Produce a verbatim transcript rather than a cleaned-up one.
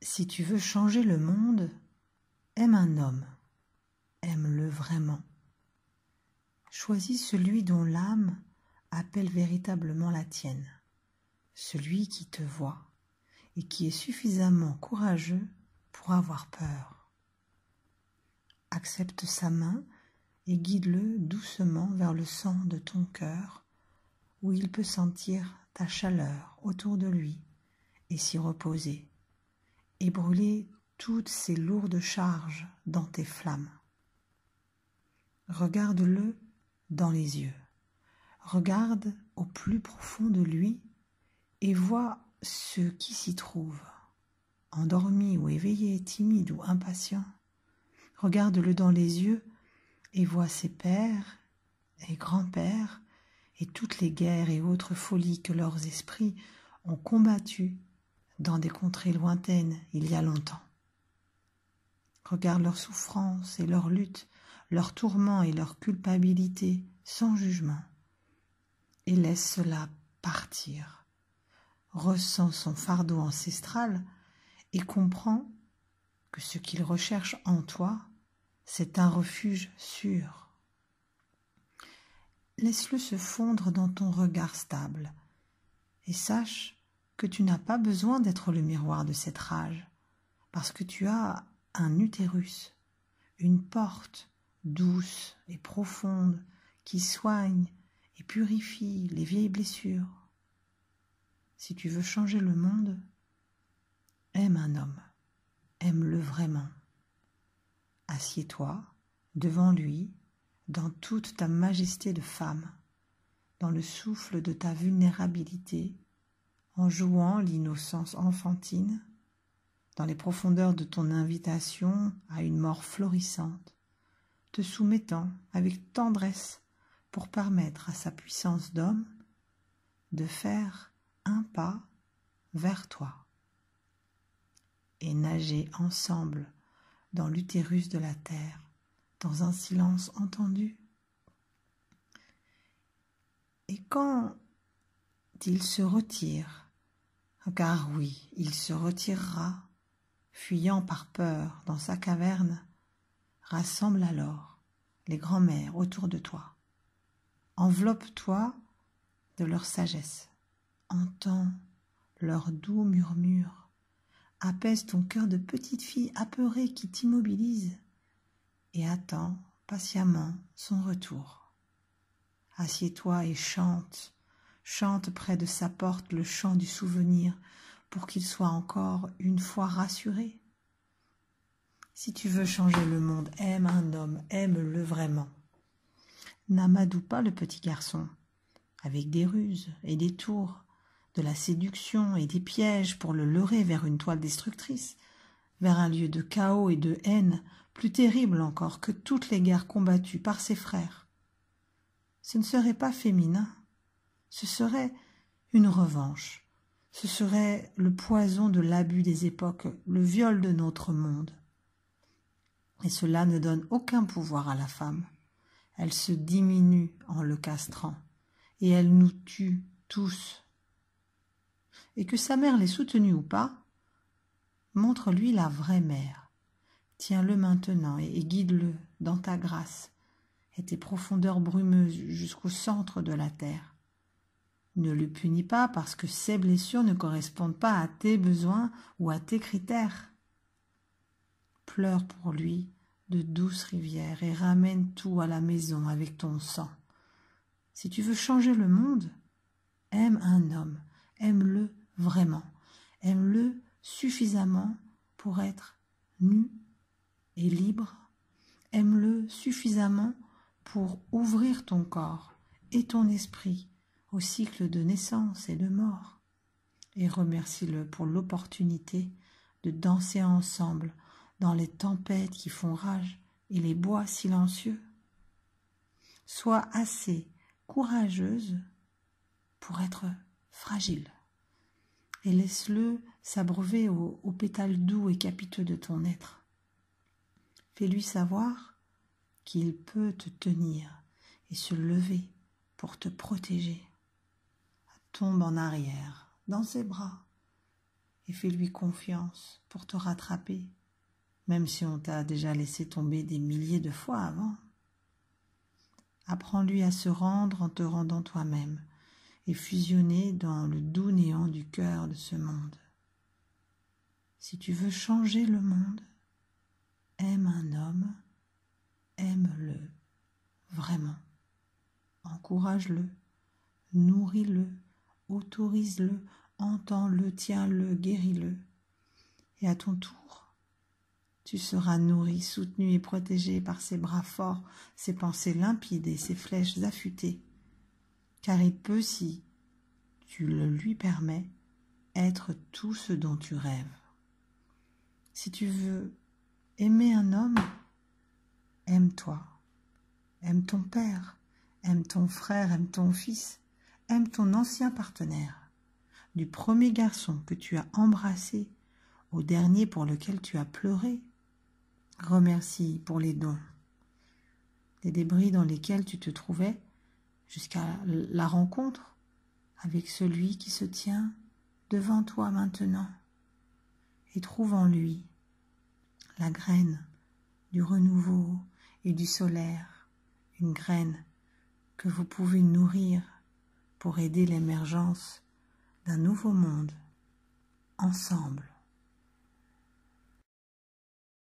Si tu veux changer le monde, aime un homme, aime-le vraiment. Choisis celui dont l'âme appelle véritablement la tienne, celui qui te voit et qui est suffisamment courageux pour avoir peur. Accepte sa main et guide-le doucement vers le centre de ton cœur, où il peut sentir ta chaleur autour de lui et s'y reposer, et brûler toutes ces lourdes charges dans tes flammes. Regarde-le dans les yeux, regarde au plus profond de lui et vois ce qui s'y trouve, endormi ou éveillé, timide ou impatient. Regarde-le dans les yeux et vois ses pères et grands-pères et toutes les guerres et autres folies que leurs esprits ont combattues dans des contrées lointaines il y a longtemps. Regarde leurs souffrances et leurs luttes, leurs tourments et leurs culpabilités sans jugement, et laisse cela partir. Ressens son fardeau ancestral et comprends que ce qu'il recherche en toi, c'est un refuge sûr. Laisse-le se fondre dans ton regard stable et sache que tu n'as pas besoin d'être le miroir de cette rage, parce que tu as un utérus, une porte douce et profonde qui soigne et purifie les vieilles blessures. Si tu veux changer le monde, aime un homme, aime-le vraiment. Assieds-toi devant lui dans toute ta majesté de femme, dans le souffle de ta vulnérabilité, en jouant l'innocence enfantine, dans les profondeurs de ton invitation à une mort florissante, te soumettant avec tendresse pour permettre à sa puissance d'homme de faire un pas vers toi et nager ensemble dans l'utérus de la terre, dans un silence entendu. Et quand il se retire, car oui, il se retirera, fuyant par peur dans sa caverne, rassemble alors les grands-mères autour de toi. Enveloppe-toi de leur sagesse, entends leur doux murmure, apaise ton cœur de petite fille apeurée qui t'immobilise et attends patiemment son retour. Assieds-toi et chante, chante près de sa porte le chant du souvenir pour qu'il soit encore une fois rassuré. Si tu veux changer le monde, aime un homme, aime-le vraiment. N'amadoue pas le petit garçon avec des ruses et des tours, de la séduction et des pièges pour le leurrer vers une toile destructrice, vers un lieu de chaos et de haine plus terrible encore que toutes les guerres combattues par ses frères. Ce ne serait pas féminin, ce serait une revanche, ce serait le poison de l'abus des époques, le viol de notre monde. Et cela ne donne aucun pouvoir à la femme. Elle se diminue en le castrant, et elle nous tue tous. Et que sa mère l'ait soutenu ou pas, montre-lui la vraie mère. Tiens-le maintenant et, et guide-le dans ta grâce et tes profondeurs brumeuses jusqu'au centre de la terre. Ne le punis pas parce que ses blessures ne correspondent pas à tes besoins ou à tes critères. Pleure pour lui de douces rivières et ramène tout à la maison avec ton sang. Si tu veux changer le monde, aime un homme, aime-le vraiment, aime-le suffisamment pour être nu et libre, aime-le suffisamment pour ouvrir ton corps et ton esprit au cycle de naissance et de mort, et remercie-le pour l'opportunité de danser ensemble dans les tempêtes qui font rage et les bois silencieux. Sois assez courageuse pour être fragile et laisse-le s'abreuver aux, aux pétales doux et capiteux de ton être. Fais-lui savoir qu'il peut te tenir et se lever pour te protéger. Tombe en arrière dans ses bras et fais-lui confiance pour te rattraper, même si on t'a déjà laissé tomber des milliers de fois avant. Apprends-lui à se rendre en te rendant toi-même et fusionner dans le doux néant du cœur de ce monde. Si tu veux changer le monde, aime un homme, aime-le vraiment. Encourage-le, nourris-le, autorise-le, entends-le, tiens-le, guéris-le. Et à ton tour, tu seras nourri, soutenu et protégé par ses bras forts, ses pensées limpides et ses flèches affûtées. Car il peut, si tu le lui permets, être tout ce dont tu rêves. Si tu veux aimer un homme, aime-toi. Aime ton père, aime ton frère, aime ton fils, aime ton ancien partenaire. Du premier garçon que tu as embrassé au dernier pour lequel tu as pleuré, remercie pour les dons, les débris dans lesquels tu te trouvais jusqu'à la rencontre avec celui qui se tient devant toi maintenant, et trouve en lui la graine du renouveau et du solaire, une graine que vous pouvez nourrir pour aider l'émergence d'un nouveau monde ensemble.